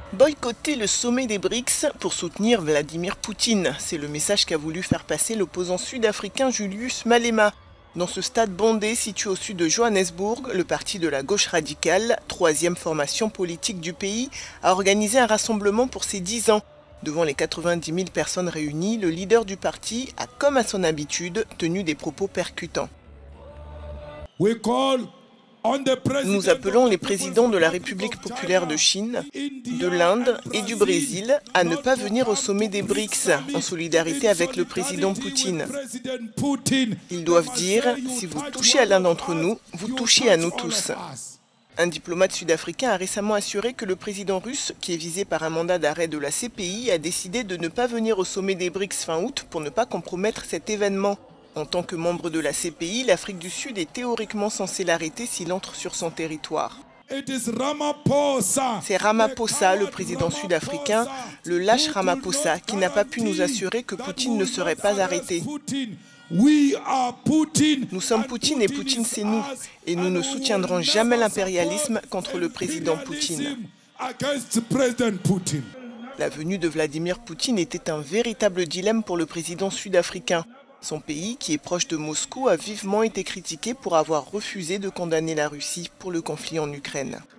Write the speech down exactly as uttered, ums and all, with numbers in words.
Boycotter le sommet des BRICS pour soutenir Vladimir Poutine, c'est le message qu'a voulu faire passer l'opposant sud-africain Julius Malema. Dans ce stade bondé situé au sud de Johannesburg, le parti de la gauche radicale, troisième formation politique du pays, a organisé un rassemblement pour ses dix ans. Devant les quatre-vingt-dix mille personnes réunies, le leader du parti a, comme à son habitude, tenu des propos percutants. Nous appelons les présidents de la République populaire de Chine, de l'Inde et du Brésil à ne pas venir au sommet des BRICS en solidarité avec le président Poutine. Ils doivent dire « Si vous touchez à l'un d'entre nous, vous touchez à nous tous ». Un diplomate sud-africain a récemment assuré que le président russe, qui est visé par un mandat d'arrêt de la C P I, a décidé de ne pas venir au sommet des BRICS fin août pour ne pas compromettre cet événement. En tant que membre de la C P I, l'Afrique du Sud est théoriquement censée l'arrêter s'il entre sur son territoire. C'est Ramaphosa, le président sud-africain, le lâche Ramaphosa, qui n'a pas pu nous assurer que Poutine ne serait pas arrêté. Nous sommes Poutine et Poutine c'est nous, et nous ne soutiendrons jamais l'impérialisme contre le président Poutine. La venue de Vladimir Poutine était un véritable dilemme pour le président sud-africain. Son pays, qui est proche de Moscou, a vivement été critiqué pour avoir refusé de condamner la Russie pour le conflit en Ukraine.